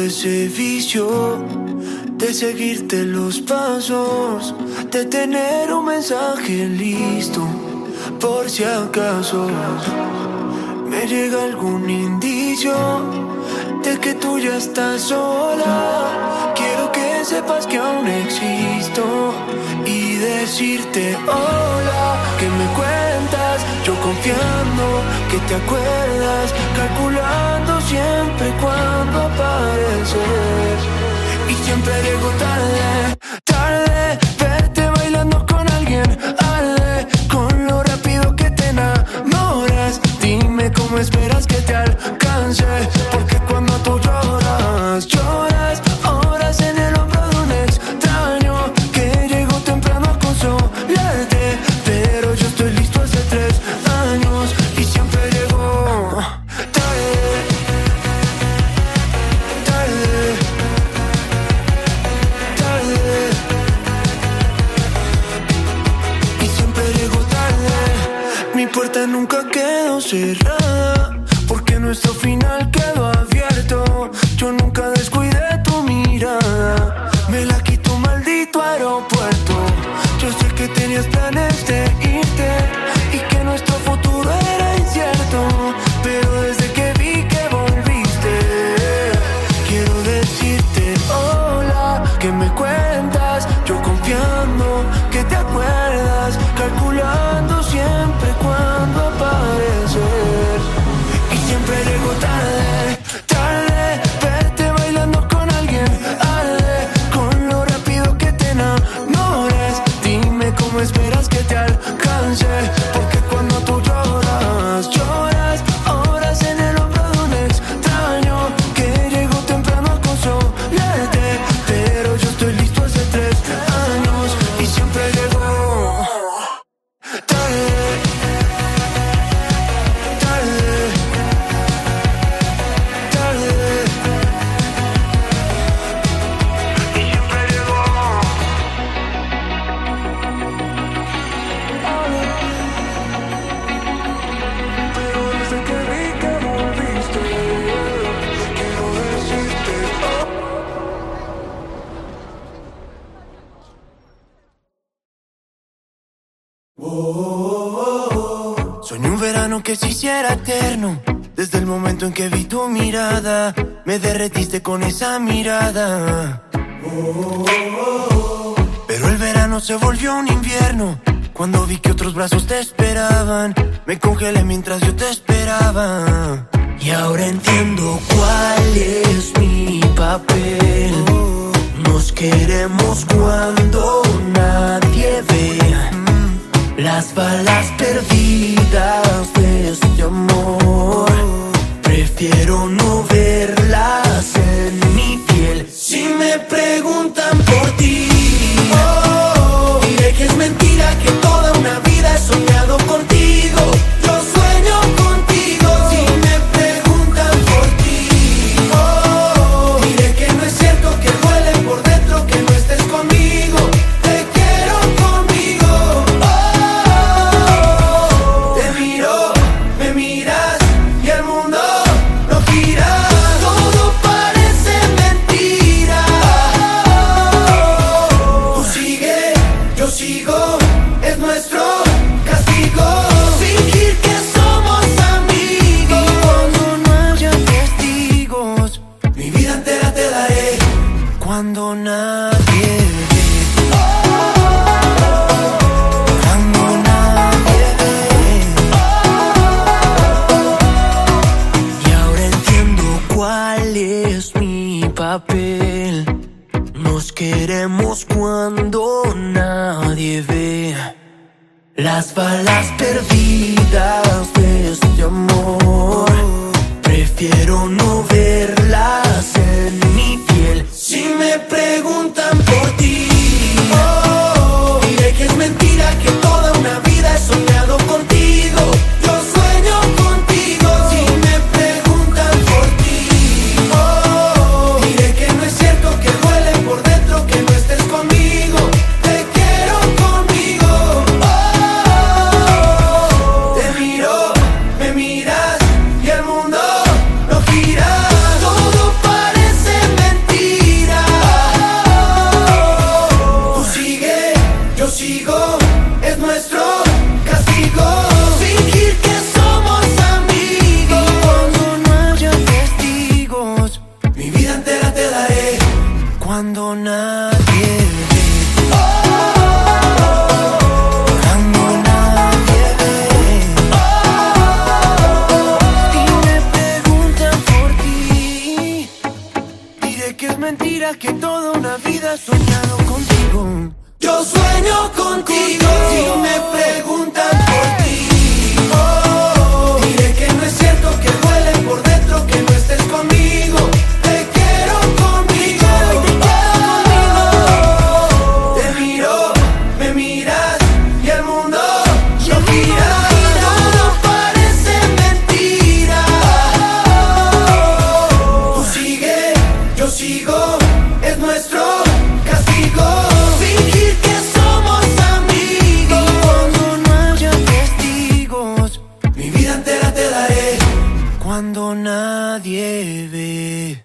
ese vicio de seguirte los pasos, de tener un mensaje listo por si acaso me llega algún indicio de que tú ya estás sola. Quiero que sepas que aún existo y decirte hola. ¿Qué me cuentas? Yo confiando que te acuerdas, calculando siempre cuando apareces. Y siempre llego tarde, tarde. Verte bailando con alguien arde, con lo rápido que te enamoras. Dime cómo esperas que te alcance, porque cuando tú lloras, lloras horas en el hombro de un extraño que llegó temprano a consolarte. Pero yo estoy listo hace 3 años y siempre llego tarde, tarde, tarde. Y siempre llego tarde. Mi puerta nunca quedó cerrada, porque nuestro final quedó abierto. Yo nunca descuidé tu mirada, me la quitó un maldito aeropuerto. Yo sé que tenías planes de irte y que nuestro futuro era incierto, pero desde que vi que volviste, quiero decirte hola. ¿Qué me cuentas? Yo confiando que te acuerdas, calculando siempre cuando apareces. Y siempre llego tarde, tarde. Verte bailando con alguien arde, con lo rápido que te enamoras. Dime cómo esperas que te alcance, porque cuando tú lloras, lloras horas en el hombro de un extraño que llegó temprano a consolarte. Pero yo estoy listo hace 3 años y siempre llego tarde, tarde, tarde. Y siempre llego. Pero desde que vi que volviste, quiero decirte Soñé un verano que se hiciera eterno. Desde el momento en que vi tu mirada, me derretiste con esa mirada. Pero el verano se volvió un invierno. Cuando vi que otros brazos te esperaban, me congelé mientras yo te esperaba. Y ahora entiendo cuál es mi papel. Nos queremos cuando nadie ve las balas perdidas de este amor. Prefiero no verlas en mi piel. Si me preguntan por ti, diré que es mentira, que toda una vida he soñado contigo. Yo sueño contigo. Si me preguntan por ti, diré que no es cierto, que duele por dentro que no estés conmigo. Te quiero conmigo. Te miro, me miras y el mundo no gira. Todo parece mentira. Tú sigue, yo sigo, es nuestro castigo. Fingir que somos amigos. Y cuando no haya testigos, mi vida entera te daré. Cuando nadie ve, cuando nadie ve. Y ahora entiendo cuál es mi papel. Nos queremos cuando nadie ve las balas perdidas de este amor. Prefiero no verlas en mi piel. Si me preguntan por ti, diré que es mentira, que toda una vida he soñado contigo. Yo sueño contigo. Si me preguntan por ti, diré que no es cierto, que duele por dentro que no estés conmigo. Te quiero conmigo. Te miro, me miras y el mundo no gira. Todo parece Que toda una vida he soñado contigo. Yo sueño contigo. Si me preguntan por ti, diré que no es cierto, que duele por dentro que no estés conmigo. Te quiero conmigo, te miro, me miras y el mundo no gira. Todo parece mentira. Tú sigue, yo sigo. Es nuestro castigo fingir que somos amigos. Y cuando no haya testigos, mi vida entera te daré. Cuando nadie ve.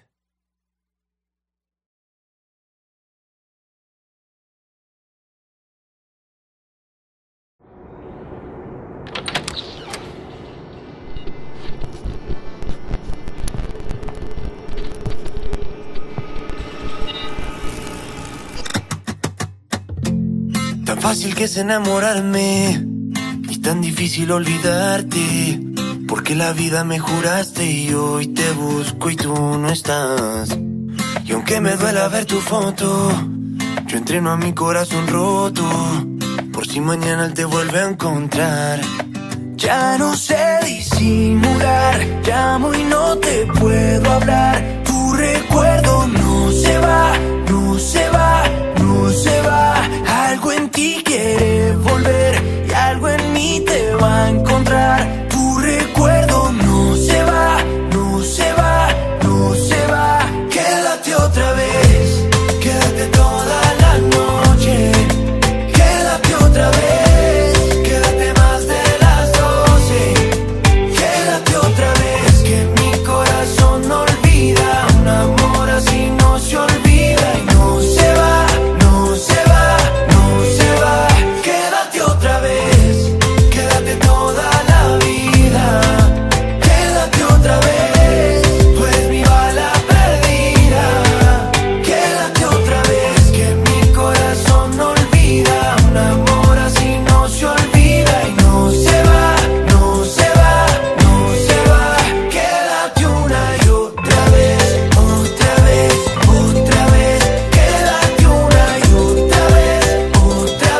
Tan fácil que es enamorarme y tan difícil olvidarte, porque la vida me juraste y hoy te busco y tú no estás. Y aunque me duela ver tu foto, yo entreno a mi corazón roto, por si mañana él te vuelve a encontrar. Ya no sé disimular, llamo y no te puedo hablar. Tu recuerdo no se va, no se va, no se va. Algo en ti quiere volver y algo en mí te va a encontrar. Tu recuerdo no se va, no se va, no se va. Quédate otra vez, quédate toda la noche. Quédate otra vez, quédate más de las 12. Quédate otra vez, que mi corazón no olvida. Un amor así no se olvida y no se va, no se va, no se va. Quédate otra vez, quédate toda la vida. Quédate otra vez, tú eres mi bala perdida. Quédate otra vez, que mi corazón no olvida. Un amor así no se olvida y no se va, no se va, no se va. Quédate una y otra vez, otra vez, otra vez. Quédate una y otra vez, otra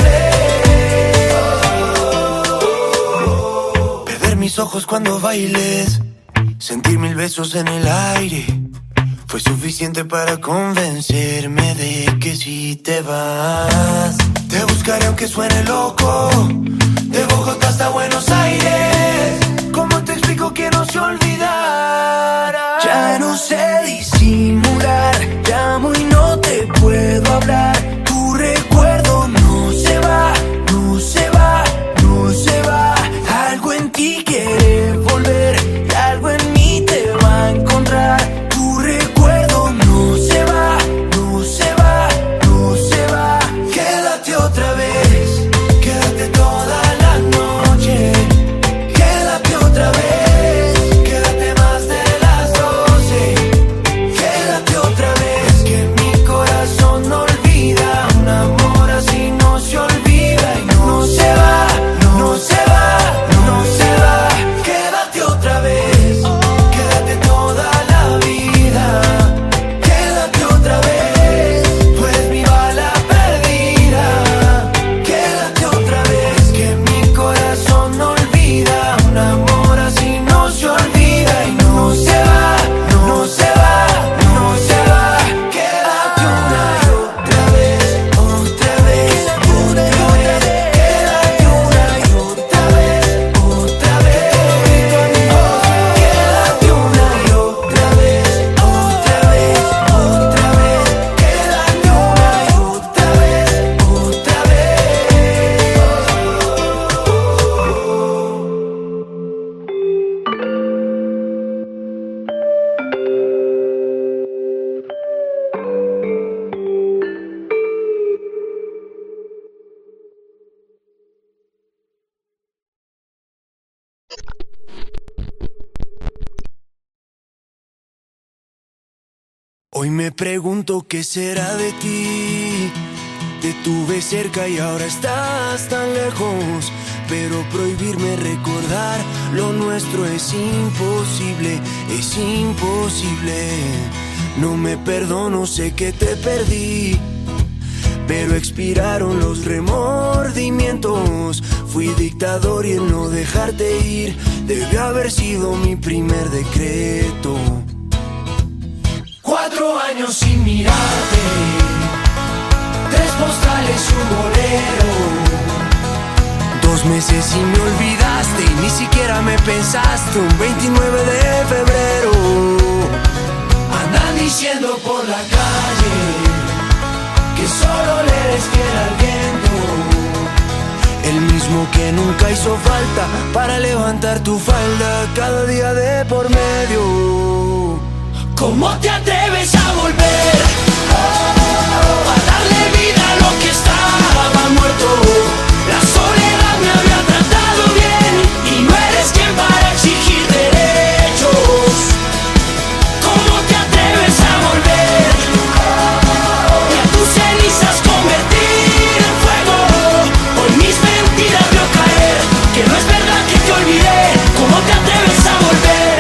vez. Perder mis ojos cuando bailes, sentir 1000 besos en el aire, fue suficiente para convencerme de que si te vas, te buscaré aunque suene loco, de Bogotá hasta Buenos Aires. ¿Cómo te explico que no se olvidara? Ya no sé disimular, llamo y no te puedo hablar. Tu recuerdo no se va, no se va, no se va. Algo en ti quiere volver y algo en mí te va a encontrar. Tu recuerdo no se va, no se va, no se va. Quédate otra vez, quédate toda la noche. Quédate otra vez, quédate más de las 12. Quédate otra vez, que mi corazón no olvida. Un amor así no se olvida y no se va, no se va, no se va. Quédate otra vez, quédate toda la vida. Quédate otra vez, tú eres mi bala perdida. Quédate otra vez, que mi corazón no olvida. Un amor así no se olvida y no se va, no se va, no se va. Quédate una y otra vez, otra vez, otra vez. Quédate una y otra vez, otra vez. Quédate una y otra vez, otra vez, otra vez. Quédate una y otra vez, otra Hoy me pregunto qué será de ti, tuve cerca y ahora estás tan lejos. Pero prohibirme recordar lo nuestro es imposible, es imposible. No me perdono, sé que te perdí, pero expiraron los remordimientos. Fui dictador y el no dejarte ir debió haber sido mi primer decreto. 4 años sin mirarte, 3 postales y un bolero. 2 meses y me olvidaste y ni siquiera me pensaste. Un 29 de febrero andan diciendo por la calle que solo le eres fiel al viento, el mismo que nunca hizo falta para levantar tu falda cada día de por medio. ¿Cómo te atreves a volver? A darle vida a lo que estaba muerto. La soledad me había tratado bien y no eres quien para exigir derechos. ¿Cómo te atreves a volver? Y a tus cenizas convertir en fuego. Hoy mis mentiras veo caer, que no es verdad que te olvidé. ¿Cómo te atreves a volver?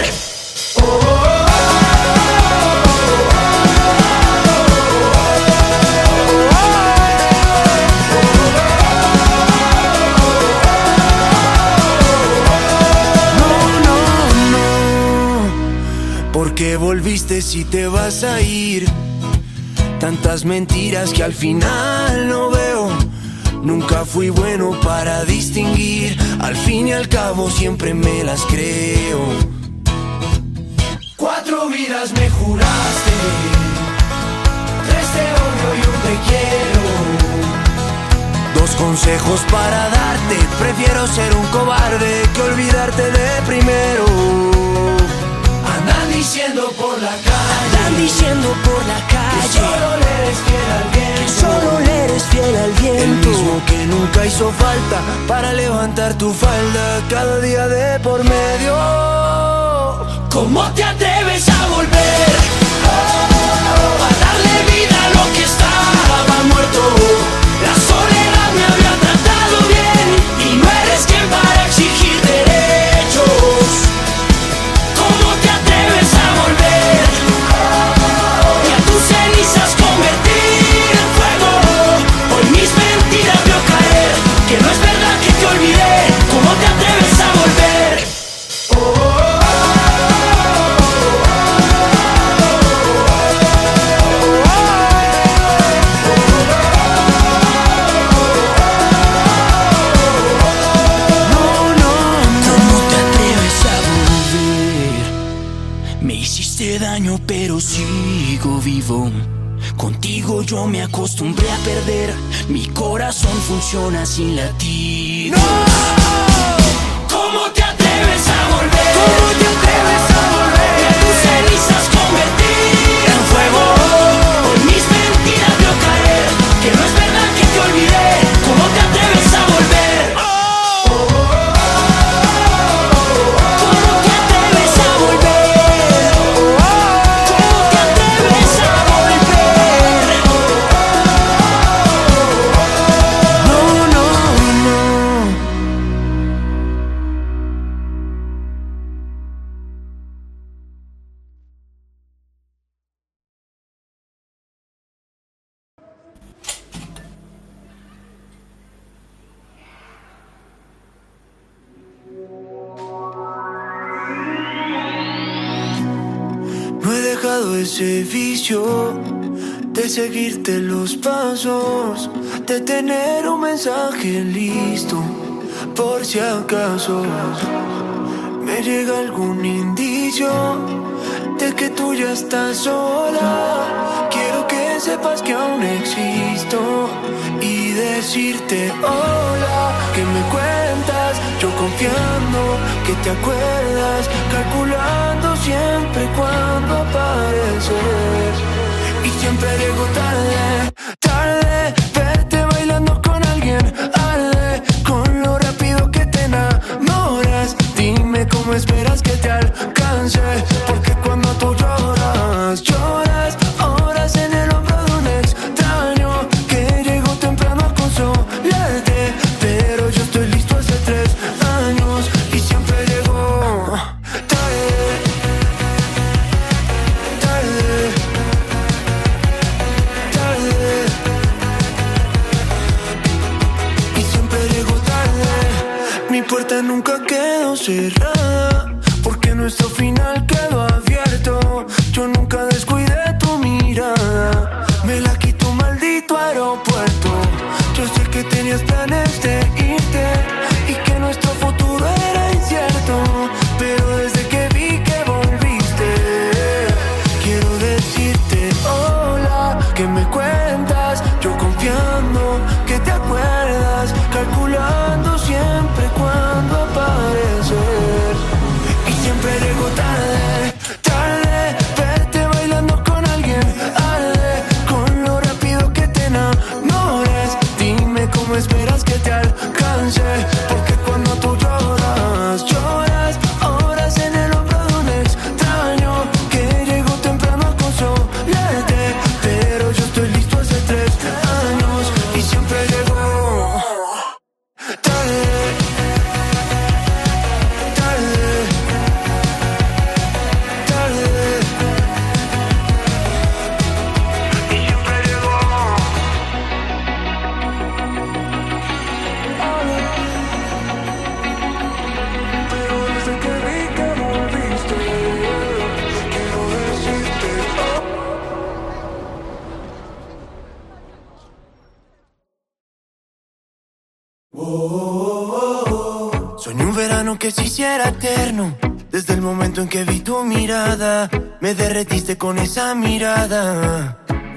¿Por qué volviste si te vas a ir? Tantas mentiras que al final no veo. Nunca fui bueno para distinguir. Al fin y al cabo siempre me las creo. 4 vidas me juraste, 3 te odio y un te quiero. 2 consejos para darte. Prefiero ser un cobarde que olvidarte de primero. Andan diciendo por la calle, andan diciendo por la calle, que solo le eres fiel al viento, que solo le eres fiel al viento, el mismo que nunca hizo falta para levantar tu falda cada día de por medio. ¿Cómo te atreves a volver? A darle vida a lo que estaba muerto. La soledad me había tratado bien y no eres quien para exigir derechos. ¿Cómo te atreves a volver? Y a tus cenizas convertir en fuego. Hoy mis mentiras veo caer, que no es verdad que te olvidé. ¿Cómo te atreves a volver? Daño, pero sigo vivo. Contigo yo me acostumbré a perder. Mi corazón funciona sin latir. ¡No! ¿Cómo te atreves a volver? ¿Cómo te atreves a volver? Y a tus cenizas convertir en fuego. Hoy mis mentiras veo caer, que no es verdad que te olvidé. ¿Cómo te atreves a volver? ¿Cómo te atreves a volver? Ese vicio de seguirte los pasos, de tener un mensaje listo por si acaso me llega algún indicio de que tú ya estás sola. Quiero que sepas que aún existo y decirte hola, que me cuentas, yo confiando que te acuerdas, calculando siempre cuando apareces. Y siempre llego tarde, tarde, verte bailando con alguien, arde con lo rápido que te enamoras. Dime cómo esperas que te alcance, porque cuando tú lloras, lloras horas en el hombro de un extraño que llegó temprano puerta nunca quedó cerrada, porque nuestro final quedó abierto. Yo nunca descuidé tu mirada, me la quitó un maldito aeropuerto. Yo sé que tenías planes de irte y que nuestro futuro era incierto, pero desde que vi que volviste, quiero decirte hola, que me cuentas, yo confiando que te acuerdas, calculando siempre cuándo aparecer. Y siempre llego tarde, tarde, verte bailando con alguien arde, con lo rápido que te enamores. Dime cómo esperas que te alcance, porque cuando tú lloras, lloras horas en el hombro de un extraño que llegó temprano a consolarte, pero yo estoy listo hace 3 años y siempre llego tarde. Soñé un verano que se hiciera eterno, desde el momento en que vi tu mirada, me derretiste con esa mirada.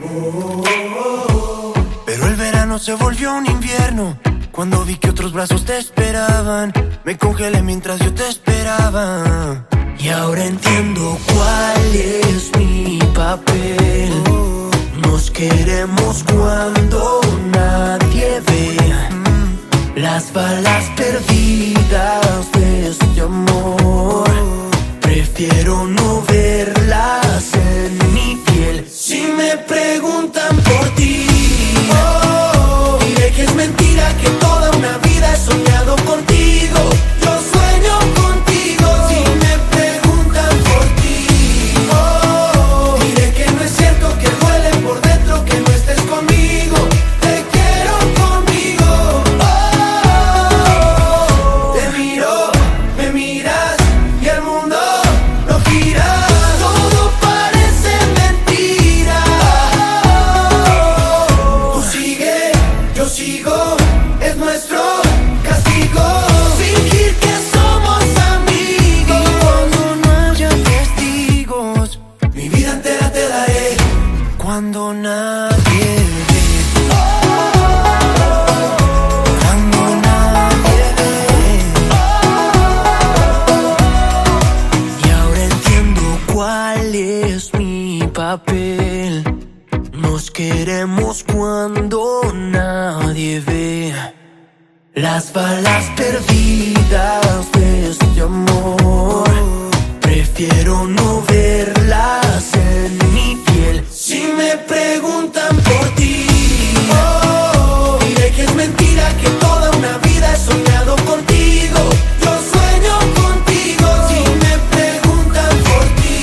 Pero el verano se volvió un invierno, cuando vi que otros brazos te esperaban, me congelé mientras yo te esperaba. Y ahora entiendo cuál es mi papel. Nos queremos cuando nadie ve las balas perdidas de este amor. Prefiero no verlas en mi piel. Si me preguntan por ti, diré que es mentira, que toda una vida he soñado contigo. Yo sueño contigo. Si me preguntan por ti, diré que no es cierto, que duele por dentro que no estés conmigo. Te quiero conmigo. Te miro, me miras y el mundo no gira. Todo parece mentira. Tú sigue, yo sigo, es nuestro castigo. Fingir que somos amigos. Y cuando no haya testigos, mi vida entera te daré. Cuando nadie ve, cuando nadie ve. Y ahora entiendo cuál es mi papel. Nos queremos cuando nadie ve las balas perdidas de este amor. Prefiero no verlas en mi piel. Si me preguntan por ti, diré que es mentira, que toda una vida he soñado contigo. Yo sueño contigo. Si me preguntan por ti,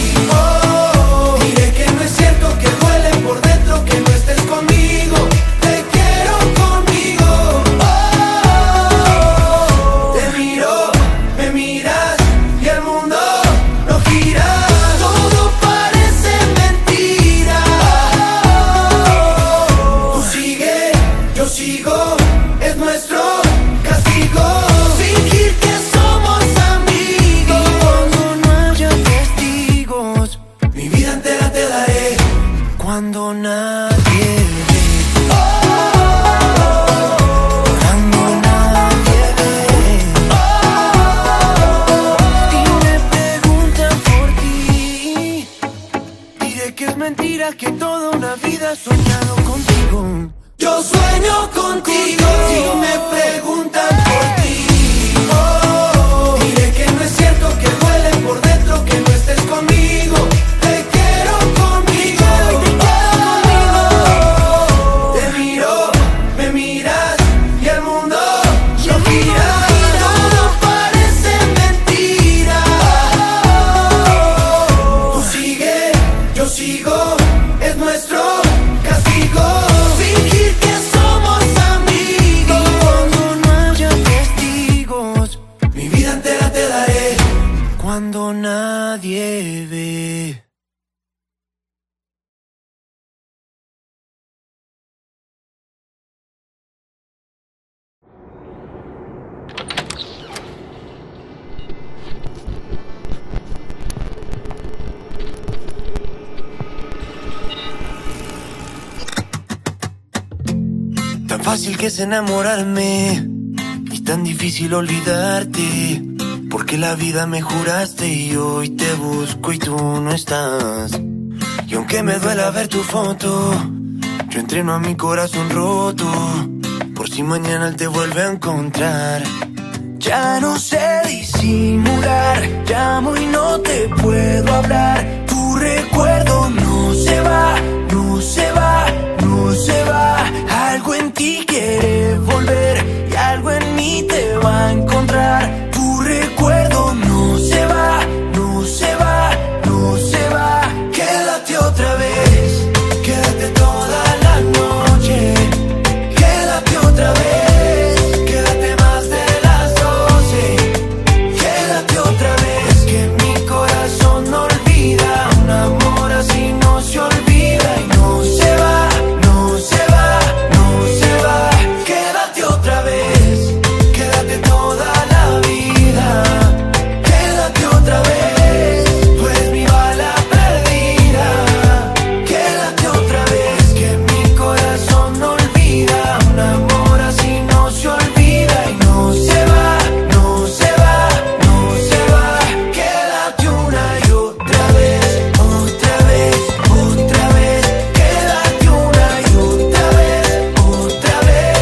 diré que no es cierto, que duele por dentro que no estés conmigo. Te quiero conmigo. Te miro, me miras y el mundo no gira. Todo parece mentira. Tú sigue, yo sigo, es nuestro castigo. Fingir que somos amigos. Y cuando no haya testigos, mi vida entera te daré. Cuando nadie ve, cuando nadie ve. Y me preguntan por ti, diré que es mentira, que toda una vida he soñado contigo. Yo sueño contigo. Si me preguntan por ti, diré que no es cierto, que duele por dentro que no estés conmigo. Te quiero conmigo. Te miro, me miras y el mundo no gira. Todo parece mentira. Tú sigue, yo sigo, es nuestro castigo. Fingir que somos amigos. Tan fácil que es enamorarme y tan difícil olvidarte, porque la vida me juraste y hoy te busco y tú no estás. Y aunque me duela ver tu foto, yo entreno a mi corazón roto, por si mañana él te vuelve a encontrar. Ya no sé disimular, llamo y no te puedo hablar. Tu recuerdo no se va, no se va, no se va. Algo en ti quiere volver y algo en mí te va a encontrar. Tu recuerdo no se va, no se va, no se va. Quédate otra vez, quédate toda la noche. Quédate otra vez, quédate más de las 12. Quédate otra vez, que mi corazón no olvida. Un amor así no se olvida y no se va, no se va, no se va. Quédate otra vez, quédate toda la vida. Quédate otra vez, tú eres mi bala perdida. Quédate otra vez, que mi corazón no olvida. Un amor así no se olvida y no se va, no se va, no se va. Quédate una y otra vez, otra vez, otra vez. Quédate una y otra vez, otra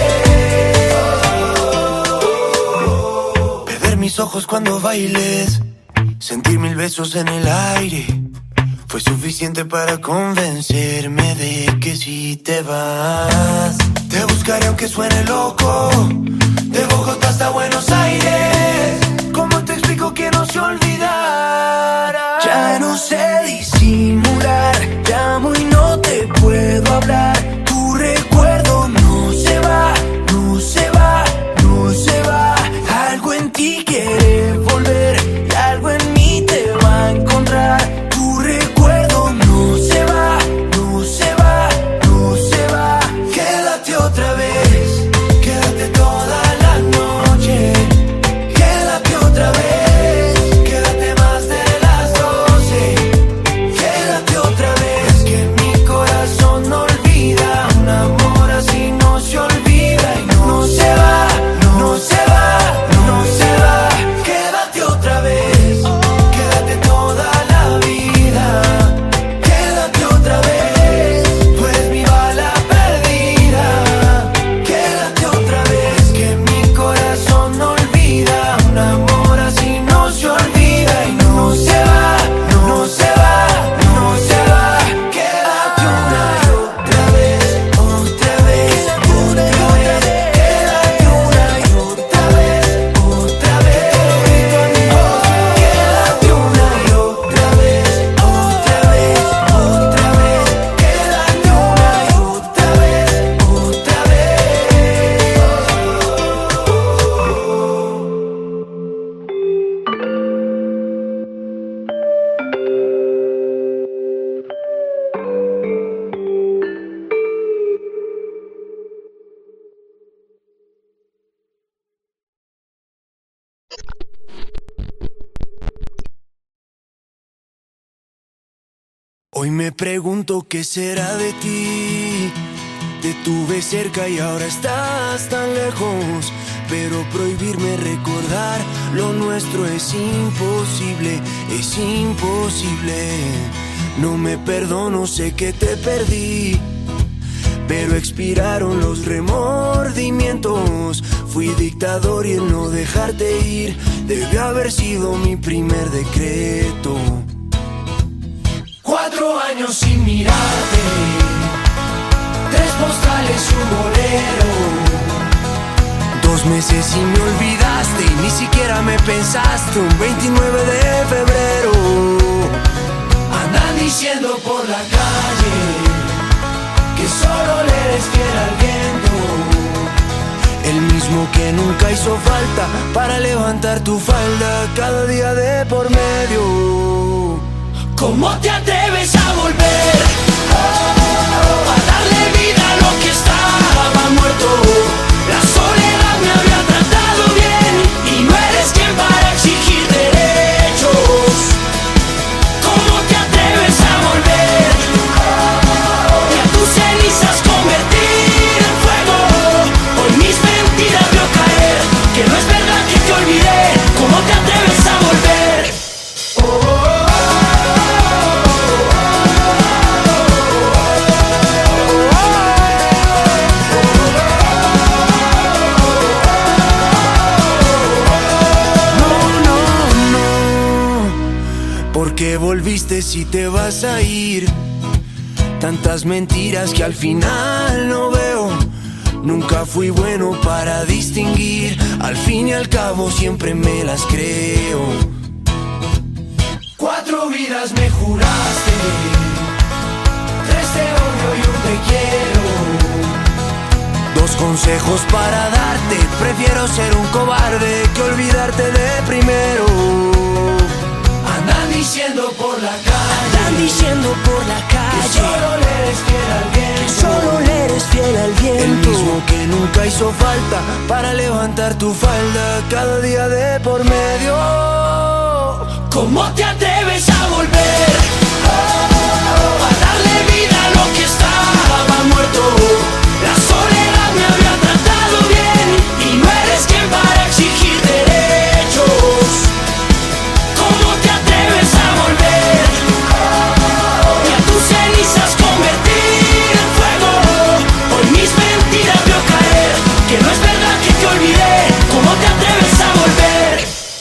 vez. Perder mis ojos cuando bailes, sentir 1000 besos en el aire, fue suficiente para convencerme de que si te vas, te buscaré aunque suene loco, de Bogotá hasta Buenos Aires. ¿Cómo te explico que no se olvidara? Ya no sé disimular, llamo y no te puedo hablar. Tu recuerdo no se va, no se va, no se va. Algo en ti quiere volver y algo en mí te va a encontrar. Tu recuerdo no se va, no se va, no se va. Quédate otra vez, quédate toda la noche. Quédate otra vez, quédate más de las 12. Quédate otra vez, que mi corazón no olvida. Un amor así no se olvida y no se va, no se va, no se va. Quédate otra vez, quédate toda la vida. Quédate otra vez, tú eres mi bala perdida. Quédate otra vez, que mi corazón no olvida. Un amor así no se olvida y no se va, no se va, no se va. Quédate una y otra vez, otra vez, otra vez. Quédate una y otra vez, otra vez. Quédate una y otra vez, otra vez, otra vez. Quédate una y otra vez, otra Hoy me pregunto qué será de ti. Te tuve cerca y ahora estás tan lejos, pero prohibirme recordar lo nuestro es imposible, es imposible. No me perdono, sé que te perdí, pero expiraron los remordimientos. Fui dictador y el no dejarte ir debió haber sido mi primer decreto. 4 años sin mirarte, 3 postales y un bolero. 2 meses y me olvidaste y ni siquiera me pensaste. Un 29 de febrero andan diciendo por la calle que solo le eres fiel al viento, el mismo que nunca hizo falta para levantar tu falda cada día de por medio. ¿Cómo te atreves a volver? A darle vida a lo que estaba muerto. La soledad me había tratado bien y no eres quien para exigir derechos. ¿Cómo te atreves a volver? Y a tus cenizas convertir en fuego. qué volviste si te vas a ir? Tantas mentiras que al final no veo. Nunca fui bueno para distinguir. Al fin y al cabo siempre me las creo. 4 vidas me juraste, 3 te odio y 1 te quiero. 2 consejos para darte. Prefiero ser un cobarde que olvidarte de primero. Andan diciendo por la calle, andan diciendo por la calle, que solo le eres fiel al viento, que solo le eres fiel al viento. El mismo que nunca hizo falta para levantar tu falda cada día de por medio. ¿Cómo te atreves a volver? A darle vida a lo que estaba muerto. La soledad me había tratado bien y no eres quien para exigir derechos. ¿Cómo te atreves a volver? Y a tus cenizas convertir en fuego. Hoy mis mentiras veo caer, que no es verdad que te olvidé. ¿Cómo te atreves a volver?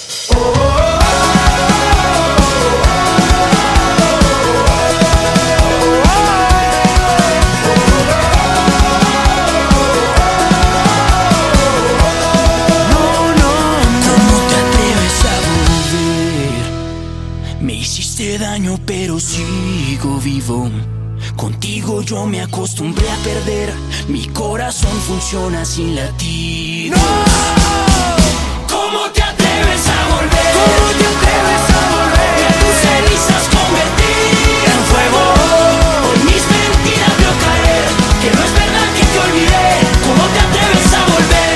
Daño, pero sigo vivo. Contigo yo me acostumbré a perder. Mi corazón funciona sin latir. ¡No! ¿Cómo te atreves a volver? ¿Cómo te atreves a volver? Y a tus cenizas convertir en fuego. Hoy mis mentiras veo caer, que no es verdad que te olvidé. ¿Cómo te atreves a volver?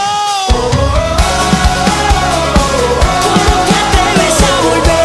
¿Cómo te atreves a volver?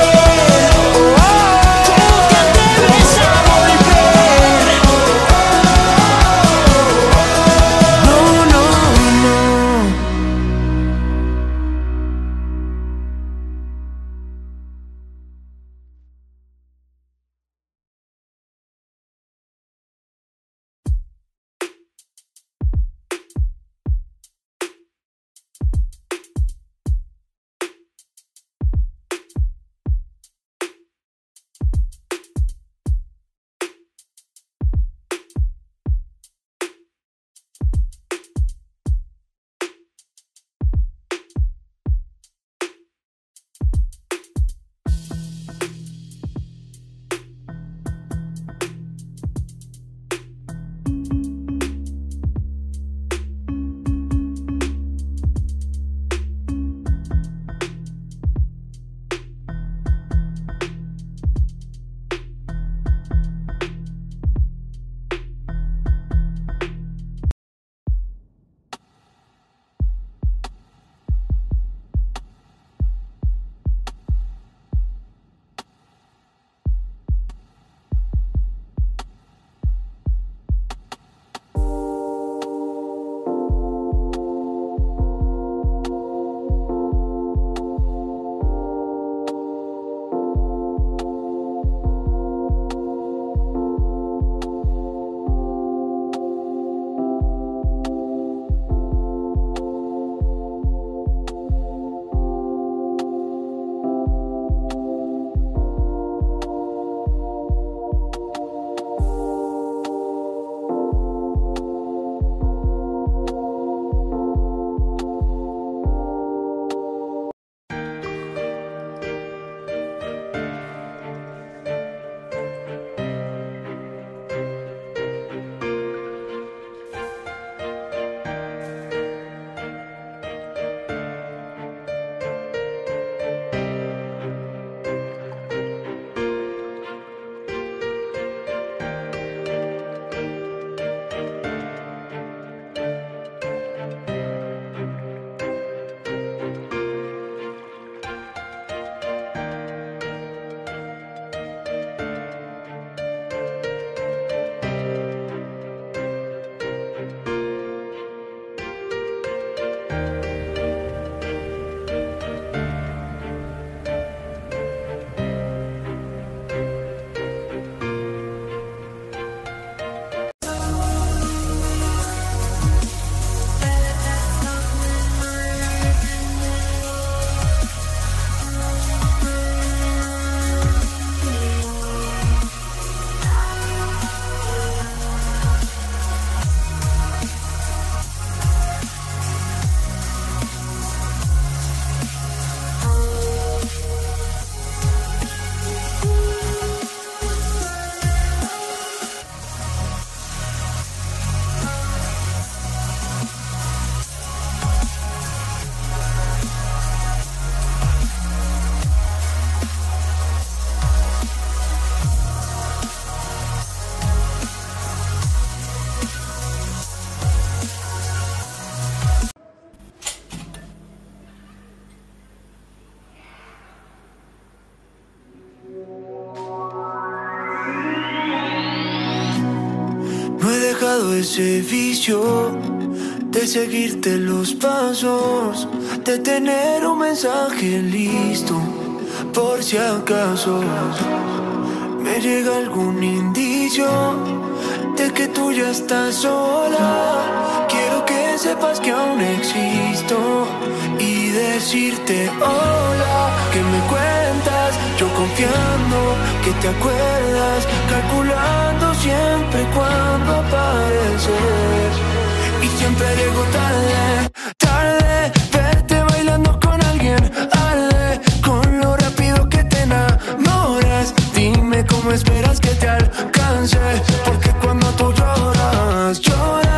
ese vicio de seguirte los pasos, de tener un mensaje listo por si acaso me llega algún indicio de que tú ya estás sola. Quiero que sepas que aún existo y decirte hola. ¿Qué me cuentas? Yo confiando que te acuerdas, calculando siempre cuando apareces. Y siempre llego tarde, tarde. Verte bailando con alguien arde, con lo rápido que te enamoras. Dime cómo esperas que te alcance, porque cuando tú lloras, lloras.